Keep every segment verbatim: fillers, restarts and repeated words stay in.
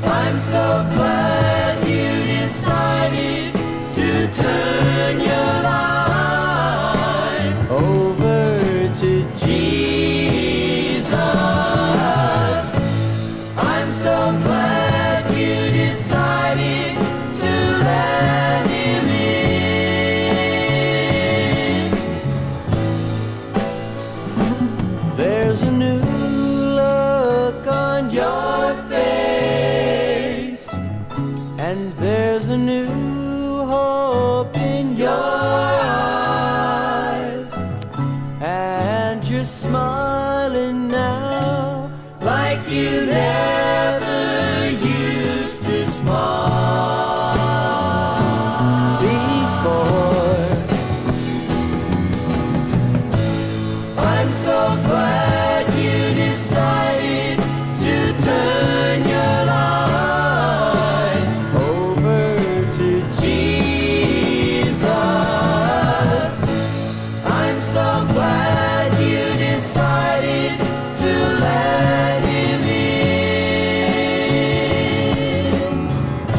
I'm so glad you decided to turn your life over to Jesus. I'm so glad you decided to let him in. There's a new look on your face, and there's a new hope in your eyes, and you're smiling now like you never used to smile before. I'm so glad you decided to turn your life over to Jesus. I'm so glad you decided to let him in.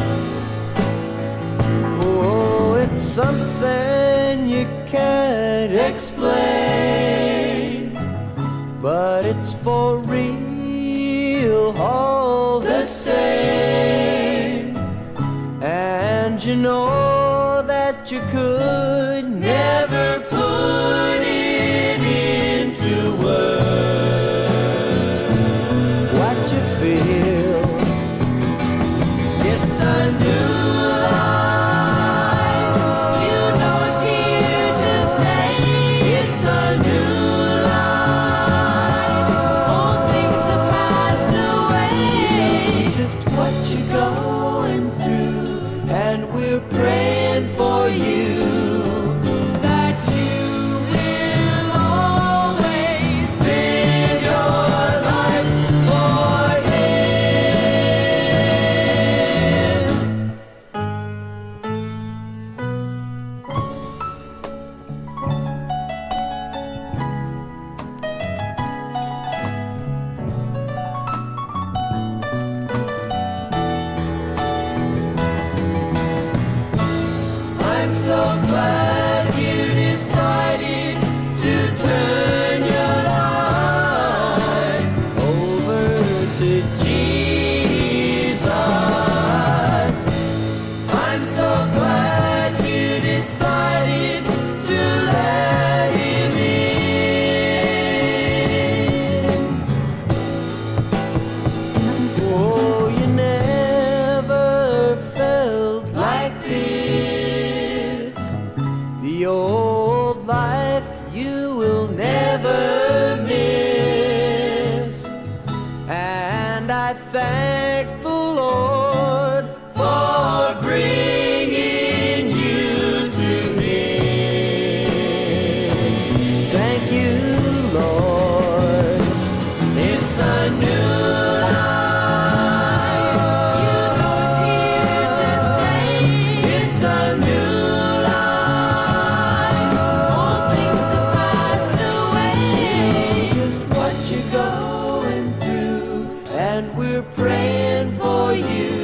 Oh, it's something you can't explain, but it's for real all the same. And you know that you could never put it into words. What you feel, it's a new life. You know it's here to stay. It's a new life. Old things have passed away. Just what you're going through, and we're praying for you, that you will always live your life for him. I'm so glad you decided to turn your life over to Jesus. I'm so glad you decided to let him in. Oh, you never felt like this. The old life you will never miss. And I thank the Lord for bringing you to him. Thank you, Lord. It's a new life. You know it's here to stay. It's a new life. All things have passed away. Just what you're going through, and we're praying for you,